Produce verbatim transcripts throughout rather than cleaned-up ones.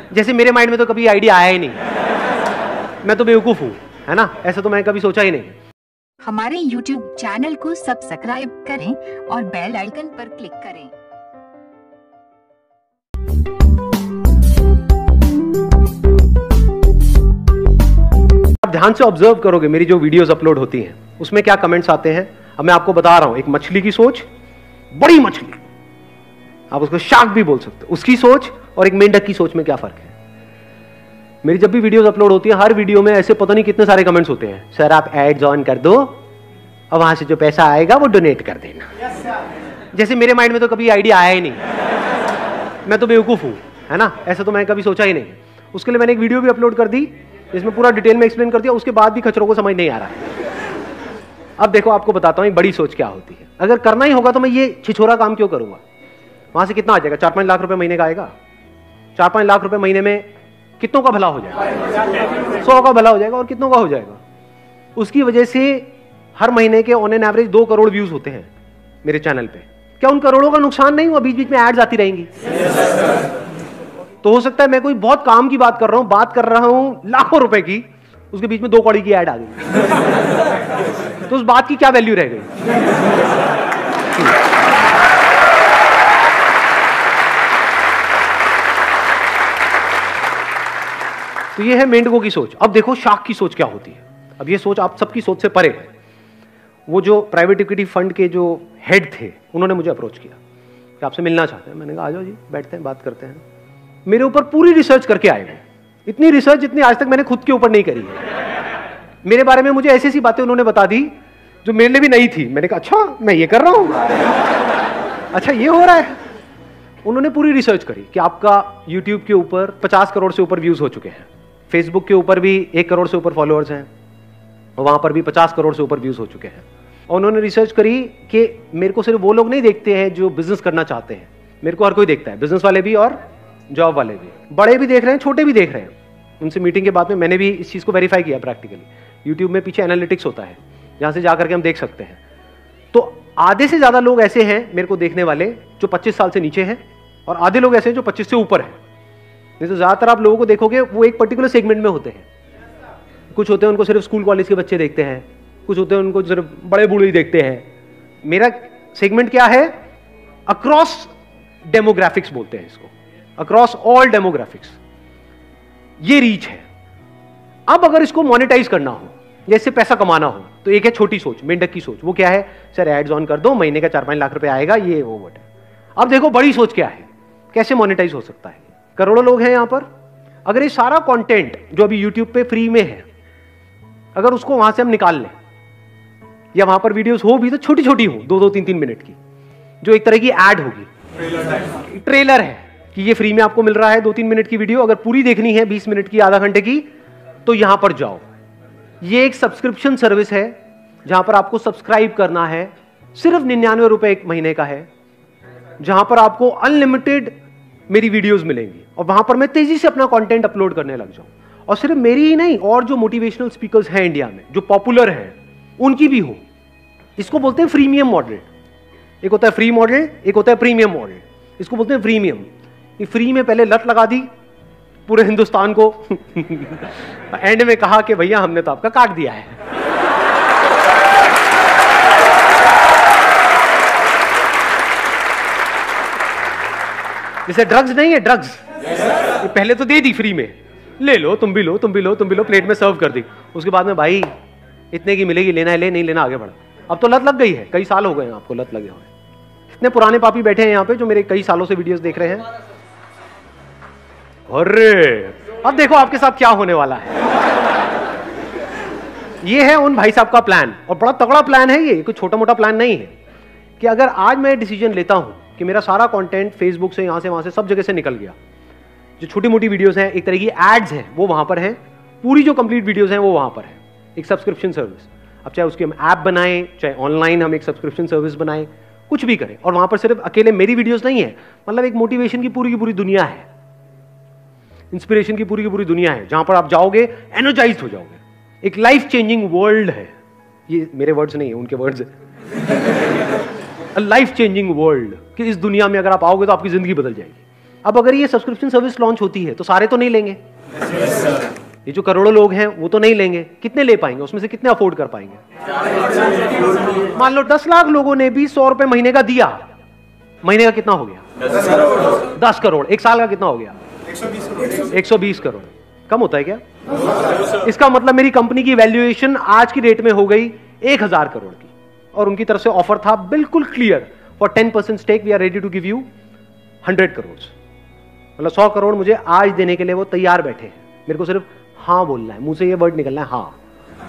जैसे मेरे माइंड में तो कभी आइडिया आया ही नहीं, मैं तो बेवकूफ हूँ, है ना? ऐसा तो मैं कभी सोचा ही नहीं। हमारे यूट्यूब चैनल को सब्सक्राइब करें और बेल आइकन पर क्लिक करें। आप ध्यान से ऑब्जर्व करोगे मेरी जो वीडियोस अपलोड होती हैं उसमें क्या कमेंट्स आते हैं। अब मैं आपको बता रहा हूं, एक मछली की सोच, बड़ी मछली, आप उसको शार्क भी बोल सकते हो, उसकी सोच और एक मेंढक की सोच में क्या फर्क है। मेरी जब भी वीडियोस अपलोड होती है, हर वीडियो में ऐसे पता नहीं कितने सारे कमेंट्स होते हैं, सर आप एड्स ऑन कर दो और वहां से जो पैसा आएगा वो डोनेट कर देना। जैसे मेरे माइंड में तो कभी आइडिया आया ही नहीं, मैं तो बेवकूफ हूं, है ना? ऐसा तो मैं कभी सोचा ही नहीं। उसके लिए मैंने एक वीडियो भी अपलोड कर दी जिसमें पूरा डिटेल में एक्सप्लेन कर दिया, उसके बाद भी खच्चरों को समझ नहीं आ रहा है। अब देखो आपको बताता हूं बड़ी सोच क्या होती है। अगर करना ही होगा तो मैं ये छिछोरा काम क्यों करूंगा? वहां से कितना आ जाएगा? चार पांच लाख रुपए महीने का आएगा। चार पांच लाख रुपए महीने में कितनों का भला हो जाएगा? सौ का भला हो जाएगा। और कितनों का हो जाएगा? उसकी वजह से हर महीने के ऑन एन एवरेज दो करोड़ व्यूज होते हैं मेरे चैनल पे। क्या उन करोड़ों का नुकसान नहीं हुआ? बीच बीच में एड्स आती रहेंगी। तो हो सकता है मैं कोई बहुत काम की बात कर रहा हूं, बात कर रहा हूं लाखों रुपए की, उसके बीच में दो कौड़ी की ऐड आ गई, तो उस बात की क्या वैल्यू रह गई? तो ये है मेंढकों की सोच। अब देखो शार्क की सोच क्या होती है। अब ये सोच आप सबकी सोच से परे है। वो जो प्राइवेट इक्विटी फंड के जो हेड थे उन्होंने मुझे अप्रोच किया कि आपसे मिलना चाहते हैं। मैंने कहा आ जाओ जी, बैठते हैं, बात करते हैं। मेरे ऊपर पूरी रिसर्च करके आए हैं, इतनी रिसर्च जितनी आज तक मैंने खुद के ऊपर नहीं करी है। मेरे बारे में मुझे ऐसी ऐसी बातें उन्होंने बता दी जो मेरे लिए भी नहीं थी। मैंने कहा अच्छा मैं ये कर रहा हूं, अच्छा ये हो रहा है। उन्होंने पूरी रिसर्च करी कि आपका यूट्यूब के ऊपर पचास करोड़ से ऊपर व्यूज हो चुके हैं, फेसबुक के ऊपर भी एक करोड़ से ऊपर फॉलोअर्स हैं और वहां पर भी पचास करोड़ से ऊपर व्यूज हो चुके हैं। और उन्होंने रिसर्च करी कि मेरे को सिर्फ वो लोग नहीं देखते हैं जो बिजनेस करना चाहते हैं, मेरे को हर कोई देखता है, बिजनेस वाले भी और जॉब वाले भी, बड़े भी देख रहे हैं, छोटे भी देख रहे हैं। उनसे मीटिंग के बाद में मैंने भी इस चीज़ को वेरीफाई किया प्रैक्टिकली। यूट्यूब में पीछे एनालिटिक्स होता है जहाँ से जाकर के हम देख सकते हैं। तो आधे से ज़्यादा लोग ऐसे हैं मेरे को देखने वाले जो पच्चीस साल से नीचे हैं और आधे लोग ऐसे हैं जो पच्चीस से ऊपर हैं। नहीं तो ज़्यादातर आप लोगों को देखोगे वो एक पर्टिकुलर सेगमेंट में होते हैं। कुछ होते हैं उनको सिर्फ स्कूल कॉलेज के बच्चे देखते हैं, कुछ होते हैं उनको सिर्फ बड़े बूढ़े ही देखते हैं। मेरा सेगमेंट क्या है? अक्रॉस डेमोग्राफिक्स बोलते हैं इसको, अक्रॉस ऑल डेमोग्राफिक्स। ये रीच है। अब अगर इसको मोनेटाइज करना हो या इससे पैसा कमाना हो तो एक है छोटी सोच, मेंढक की सोच। वो क्या है? सर एड्स ऑन कर दो, महीने का चार पांच लाख रुपए आएगा, ये वो वट है। अब देखो बड़ी सोच क्या है, कैसे मोनेटाइज हो सकता है। करोड़ों लोग हैं यहां पर। अगर ये सारा कंटेंट जो अभी यूट्यूब पे फ्री में है, अगर उसको वहां से हम निकाल लें या वहां पर वीडियोस हो भी तो छोटी छोटी हो, दो दो तीन तीन मिनट की, जो एक तरह की एड होगी, ट्रेलर है कि ये फ्री में आपको मिल रहा है दो तीन मिनट की वीडियो। अगर पूरी देखनी है बीस मिनट की, आधा घंटे की, तो यहां पर जाओ। ये एक सब्सक्रिप्शन सर्विस है जहां पर आपको सब्सक्राइब करना है, सिर्फ निन्यानवे रुपए एक महीने का है, जहां पर आपको अनलिमिटेड मेरी वीडियोस मिलेंगी और वहां पर मैं तेजी से अपना कंटेंट अपलोड करने लग जाऊं। और सिर्फ मेरी ही नहीं, और जो मोटिवेशनल स्पीकर्स हैं इंडिया में जो पॉपुलर हैं उनकी भी हो। इसको बोलते हैं फ्रीमियम मॉडल। एक होता है फ्री मॉडल, एक होता है प्रीमियम मॉडल। इसको बोलते हैं प्रीमियम। ये फ्री में पहले लत लगा दी पूरे हिंदुस्तान को एंड में कहा कि भैया हमने तो आपका काट दिया है। जैसे ड्रग्स नहीं है, ड्रग्स yes, पहले तो दे दी फ्री में, ले लो, तुम भी लो, तुम भी लो, तुम भी लो, प्लेट में सर्व कर दी। उसके बाद में भाई इतने की मिलेगी, लेना है ले, नहीं लेना आगे बढ़ा। अब तो लत लग गई है, कई साल हो गए हैं आपको लत लगे हुए। इतने पुराने पापी बैठे हैं यहाँ पे जो मेरे कई सालों से वीडियोस देख रहे हैं। अरे अब देखो आपके साथ क्या होने वाला है। ये है उन भाई साहब का प्लान, और बड़ा तगड़ा प्लान है ये, कोई छोटा मोटा प्लान नहीं है। कि अगर आज मैं डिसीजन लेता हूं कि मेरा सारा कंटेंट फेसबुक से, यहां से वहां से सब जगह से निकल गया, जो छोटी मोटी वीडियोस हैं, एक तरह की एड्स हैं, वो वहां पर हैं, पूरी जो कंप्लीट वीडियोस हैं वो वहां पर है, एक सब्सक्रिप्शन सर्विस। अब चाहे उसकी हम ऐप बनाएं, चाहे ऑनलाइन हम एक सब्सक्रिप्शन सर्विस बनाएं, कुछ भी करें, और वहां पर सिर्फ अकेले मेरी वीडियोस नहीं है, मतलब एक मोटिवेशन की पूरी की पूरी दुनिया है, इंस्पिरेशन की पूरी की पूरी दुनिया है, जहां पर आप जाओगे एनर्जाइज्ड हो जाओगे। एक लाइफ चेंजिंग वर्ल्ड है, ये मेरे वर्ड्स नहीं है, उनके वर्ड्स है। लाइफ चेंजिंग वर्ल्ड, कि इस दुनिया में अगर आप आओगे तो आपकी जिंदगी बदल जाएगी। अब अगर ये सब्सक्रिप्शन सर्विस लॉन्च होती है तो सारे तो नहीं लेंगे, ये जो करोड़ों लोग हैं वो तो नहीं लेंगे, कितने ले पाएंगे, उसमें से कितने अफोर्ड कर पाएंगे? मान लो दस लाख लोगों ने भी सौ रुपए महीने का दिया, महीने का कितना हो गया? दस करोड़। एक साल का कितना हो गया? एक सौ बीस करोड़। कम होता है क्या? इसका मतलब मेरी कंपनी की वैल्यूएशन आज की डेट में हो गई एक हजार करोड़ की, और उनकी तरफ से ऑफर था बिल्कुल clear, for ten percent stake we are ready to give you hundred crore. मतलब सौ करोड़ मुझे आज देने के लिए वो तैयार बैठे हैं, मेरे को सिर्फ हाँ बोलना है, मुंह से ये वर्ड निकलना है, हाँ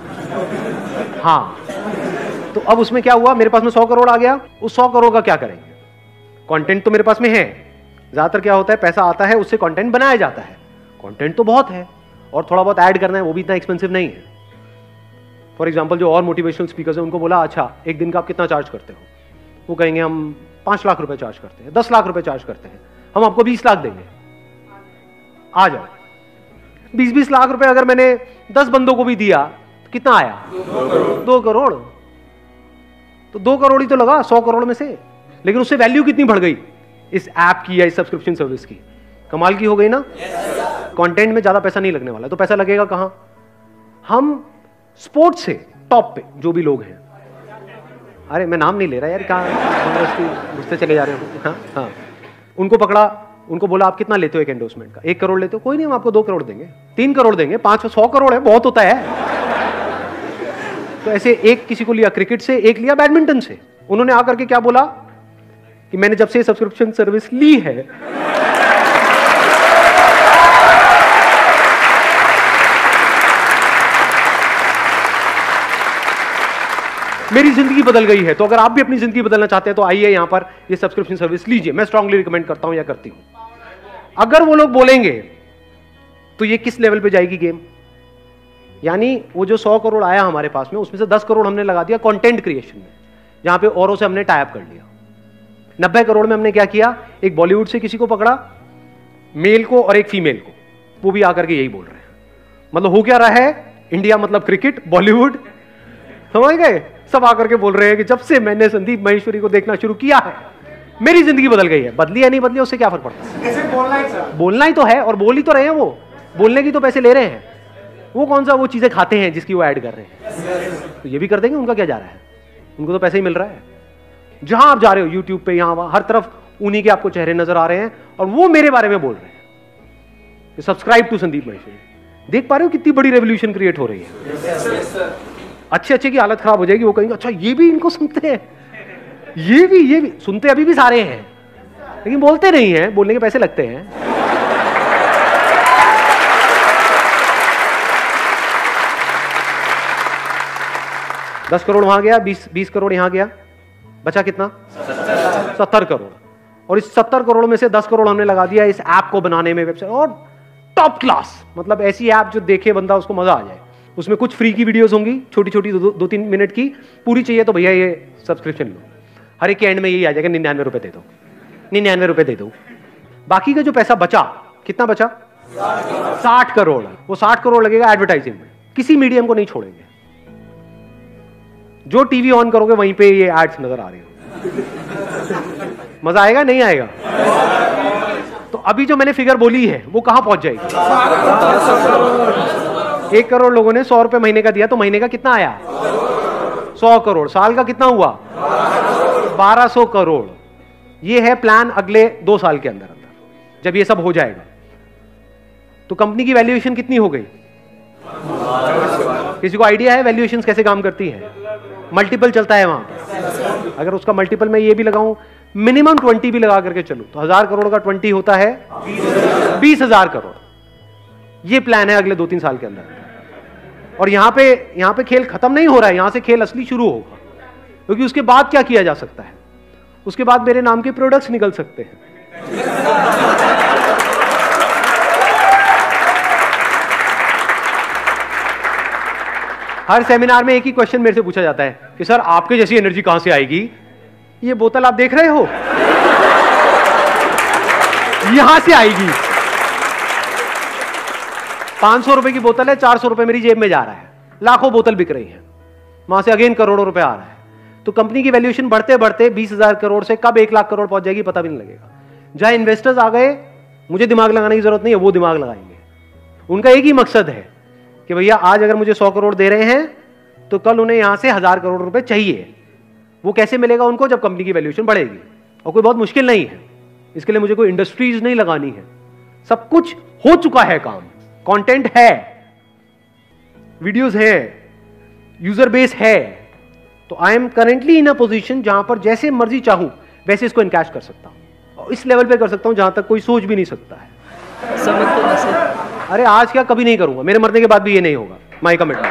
हाँ। तो अब उसमें क्या हुआ, मेरे पास में सौ करोड़ आ गया, उस सौ करोड़ का क्या करेंगे? कंटेंट तो मेरे पास में है, ज्यादातर क्या होता है, पैसा आता है उससे कंटेंट बनाया जाता है, कंटेंट तो बहुत है और थोड़ा बहुत ऐड करना है, वो भी इतना एक्सपेंसिव नहीं है। फॉर एग्जांपल जो और मोटिवेशनल स्पीकर्स हैं उनको बोला अच्छा एक दिन का आप कितना चार्ज करते हो, वो कहेंगे हम पांच लाख रुपए चार्ज करते हैं, दस लाख रुपए चार्ज करते हैं, हम आपको बीस लाख देंगे, आ जाओ। बीस बीस लाख रुपए अगर मैंने दस बंदों को भी दिया तो कितना आया? दो करोड़। तो दो करोड़ ही तो लगा सौ करोड़ में से, लेकिन उससे वैल्यू कितनी बढ़ गई इस ऐप की या इस सब्सक्रिप्शन सर्विस की? कमाल की हो गई ना। कंटेंट में ज्यादा पैसा नहीं लगने वाला, तो पैसा लगेगा कहां? हम स्पोर्ट्स से टॉप पे जो भी लोग हैं, अरे मैं नाम नहीं ले रहा यार, कहां घुसते चले जा रहे हो, हाँ हाँ, उनको पकड़ा, उनको बोला आप कितना लेते हो एक एंडोर्समेंट का? एक करोड़ लेते हो? कोई नहीं, हम आपको दो करोड़ देंगे, तीन करोड़ देंगे, पांच सौ करोड़ है, बहुत होता है। तो ऐसे एक किसी को लिया क्रिकेट से, एक लिया बैडमिंटन से, उन्होंने आकर के क्या बोला कि मैंने जब से सब्सक्रिप्शन सर्विस ली है मेरी जिंदगी बदल गई है। तो अगर आप भी अपनी जिंदगी बदलना चाहते हैं तो आइए यहां पर ये सब्सक्रिप्शन सर्विस लीजिए, मैं स्ट्रांगली रिकमेंड करता हूं या करती हूं। अगर वो लोग बोलेंगे तो ये किस लेवल पे जाएगी गेम? यानी वो जो सौ करोड़ आया हमारे पास में, उसमें से दस करोड़ हमने लगा दिया कंटेंट क्रिएशन में, जहां पे औरों से हमने टाई अप कर लिया। नब्बे करोड़ में हमने क्या किया, एक बॉलीवुड से किसी को पकड़ा, मेल को और एक फीमेल को, वो भी आकर के यही बोल रहे हैं। मतलब हो क्या रहा है, इंडिया मतलब क्रिकेट, बॉलीवुड, समझ गए, सब आकर के बोल रहे हैं कि जब से मैंने संदीप माहेश्वरी को देखना शुरू किया है मेरी जिंदगी बदल गई है। बदली या नहीं बदली उससे क्या फर्क पड़ता है? कैसे बोलना ही सर? बोलना ही तो है, और बोल ही तो रहे हैं, वो बोलने की तो पैसे ले रहे हैं, वो कौन सा वो चीजें खाते हैं जिसकी वो ऐड कर रहे हैं, तो ये भी कर देंगे, उनका क्या जा रहा है, उनको तो पैसे ही मिल रहा है। जहां आप जा रहे हो यूट्यूब पे, यहां वहां हर तरफ उन्हीं के आपको चेहरे नजर आ रहे हैं, और वो मेरे बारे में बोल रहे हैं सब्सक्राइब टू संदीप माहेश्वरी। देख पा रहे हो कितनी बड़ी रेवोल्यूशन क्रिएट हो रही है। अच्छे अच्छे की हालत खराब हो जाएगी, वो कहेंगे अच्छा ये भी इनको सुनते हैं, ये भी ये भी सुनते अभी भी सारे हैं, लेकिन बोलते नहीं हैं, बोलने के पैसे लगते हैं। दस करोड़ वहां गया, बीस बीस करोड़ यहां गया, बचा कितना? सत्तर करोड़। और इस सत्तर करोड़ में से दस करोड़ हमने लगा दिया इस ऐप को बनाने में, वेबसाइट, और टॉप क्लास, मतलब ऐसी ऐप जो देखे बंदा उसको मजा आ जाए। उसमें कुछ फ्री की वीडियोस होंगी, छोटी छोटी दो, दो तीन मिनट की, पूरी चाहिए तो भैया ये सब्सक्रिप्शन लो। हर एक के एंड में यही आ जाएगा, निन्यानवे रुपए दे दो, निन्यानवे रुपए दे दो। बाकी का जो पैसा बचा, कितना बचा? साठ करोड़। वो साठ करोड़ लगेगा एडवर्टाइजिंग में, किसी मीडियम को नहीं छोड़ेंगे। जो टीवी ऑन करोगे वहीं पे ये एड्स नजर आ रही हो। मजा आएगा नहीं आएगा? तो अभी जो मैंने फिगर बोली है वो कहां पहुंच जाएगी? एक करोड़ लोगों ने सौ रुपए महीने का दिया, तो महीने का कितना आया? सौ करोड़। साल का कितना हुआ? बारह सौ करोड़। ये है प्लान अगले दो साल के अंदर अंदर। जब ये सब हो जाएगा तो कंपनी की वैल्यूएशन कितनी हो गई? किसी को आइडिया है वैल्यूएशन कैसे काम करती है? मल्टीपल चलता है वहां पर। अगर उसका मल्टीपल मैं ये भी लगाऊं, मिनिमम ट्वेंटी भी लगा करके चलूं, तो हजार करोड़ का ट्वेंटी होता है बीस हजार करोड़। ये प्लान है अगले दो तीन साल के अंदर। और यहां पे यहां पे खेल खत्म नहीं हो रहा है, यहां से खेल असली शुरू होगा। क्योंकि उसके बाद क्या किया जा सकता है? उसके बाद मेरे नाम के प्रोडक्ट्स निकल सकते हैं। हर सेमिनार में एक ही क्वेश्चन मेरे से पूछा जाता है कि सर आपके जैसी एनर्जी कहां से आएगी? ये बोतल आप देख रहे हो, यहां से आएगी। पांच सौ रुपए की बोतल है, चार सौ रुपए मेरी जेब में जा रहा है, लाखों बोतल बिक रही है, वहां से अगेन करोड़ों रुपए आ रहा है। तो कंपनी की वैल्यूएशन बढ़ते बढ़ते बीस हजार करोड़ से कब एक लाख करोड़ पहुंच जाएगी पता भी नहीं लगेगा। जहां इन्वेस्टर्स आ गए मुझे दिमाग लगाने की जरूरत नहीं है, वो दिमाग लगाएंगे। उनका एक ही मकसद है कि भैया आज अगर मुझे सौ करोड़ दे रहे हैं तो कल उन्हें यहां से हजार करोड़ रुपए चाहिए। वो कैसे मिलेगा उनको? जब कंपनी की वैल्यूएशन बढ़ेगी, और कोई बहुत मुश्किल नहीं है। इसके लिए मुझे कोई इंडस्ट्रीज नहीं लगानी है, सब कुछ हो चुका है काम, कंटेंट है, वीडियोस है, यूजर बेस है। तो I am currently in a position जहां पर जैसे मर्जी चाहूं वैसे इसको इनकैश कर सकता हूं, और इस लेवल पे कर सकता हूं जहां तक कोई सोच भी नहीं सकता है। समझ तो नहीं। अरे आज क्या, कभी नहीं करूंगा, मेरे मरने के बाद भी ये नहीं होगा, माई कमिटमेंट।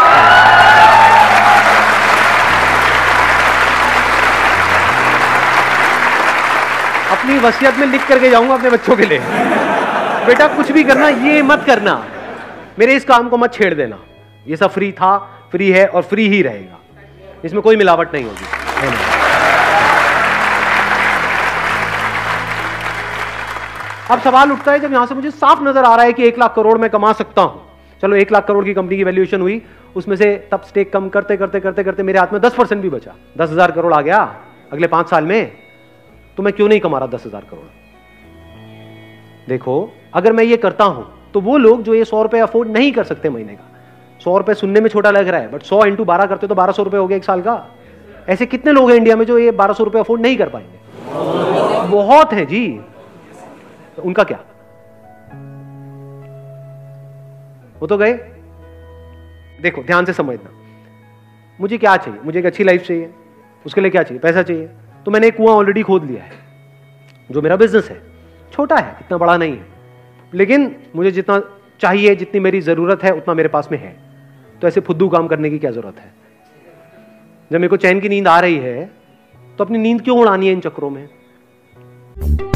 अपनी वसीयत में लिख करके जाऊंगा अपने बच्चों के लिए, बेटा कुछ भी करना ये मत करना, मेरे इस काम को मत छेड़ देना, ये सब फ्री था, फ्री है और फ्री ही रहेगा, इसमें कोई मिलावट नहीं होगी। अब सवाल उठता है जब यहां से मुझे साफ नजर आ रहा है कि एक लाख करोड़ मैं कमा सकता हूं, चलो एक लाख करोड़ की कंपनी की वैल्यूएशन हुई, उसमें से तब स्टेक कम करते करते करते करते मेरे हाथ में दस परसेंट भी बचा, दस हजार करोड़ आ गया अगले पांच साल में, तो मैं क्यों नहीं कमा रहा दस हजार करोड़? देखो अगर मैं ये करता हूं तो वो लोग जो ये सौ रुपए अफोर्ड नहीं कर सकते महीने का, सौ रुपए सुनने में छोटा लग रहा है बट सौ इंटू बारह करते तो बारह सौ रुपए हो गया एक साल का। ऐसे कितने लोग हैं इंडिया में जो ये बारह सौ रुपए अफोर्ड नहीं कर पाएंगे? बहुत है जी। तो उनका क्या? वो तो गए। देखो ध्यान से समझना, मुझे क्या चाहिए? मुझे एक अच्छी लाइफ चाहिए, उसके लिए क्या चाहिए? पैसा चाहिए। तो मैंने एक कुआं ऑलरेडी खोद लिया है, जो मेरा बिजनेस है, छोटा है, इतना बड़ा नहीं है, लेकिन मुझे जितना चाहिए, जितनी मेरी जरूरत है उतना मेरे पास में है। तो ऐसे फुद्दू काम करने की क्या जरूरत है? जब मेरे को चैन की नींद आ रही है तो अपनी नींद क्यों उड़ानी है इन चक्रों में?